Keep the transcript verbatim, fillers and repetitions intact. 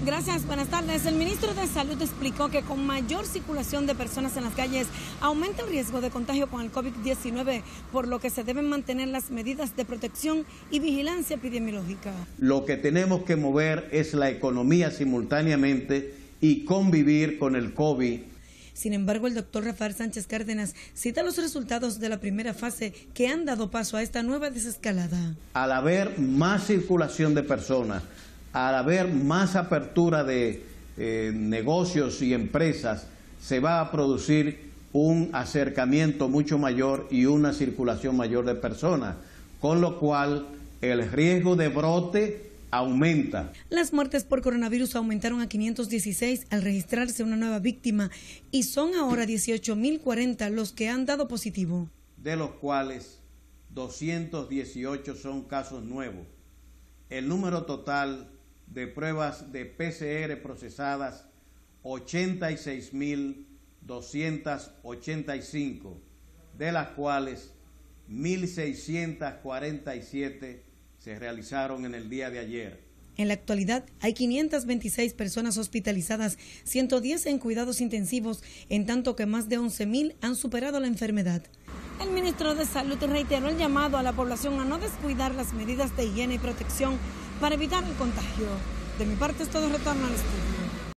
Gracias, buenas tardes. El ministro de Salud explicó que con mayor circulación de personas en las calles aumenta el riesgo de contagio con el COVID diecinueve, por lo que se deben mantener las medidas de protección y vigilancia epidemiológica. Lo que tenemos que mover es la economía simultáneamente y convivir con el COVID. Sin embargo, el doctor Rafael Sánchez Cárdenas cita los resultados de la primera fase que han dado paso a esta nueva desescalada. Al haber más circulación de personas, al haber más apertura de eh, negocios y empresas, se va a producir un acercamiento mucho mayor y una circulación mayor de personas, con lo cual el riesgo de brote aumenta. Las muertes por coronavirus aumentaron a quinientos dieciséis al registrarse una nueva víctima y son ahora dieciocho mil cuarenta los que han dado positivo. De los cuales doscientos dieciocho son casos nuevos. El número total de pruebas de P C R procesadas, ochenta y seis mil doscientas ochenta y cinco, de las cuales mil seiscientas cuarenta y siete se realizaron en el día de ayer. En la actualidad hay quinientas veintiséis personas hospitalizadas, ciento diez en cuidados intensivos, en tanto que más de once mil han superado la enfermedad. El ministro de Salud reiteró el llamado a la población a no descuidar las medidas de higiene y protección para evitar el contagio. De mi parte es todo, retorno al estudio.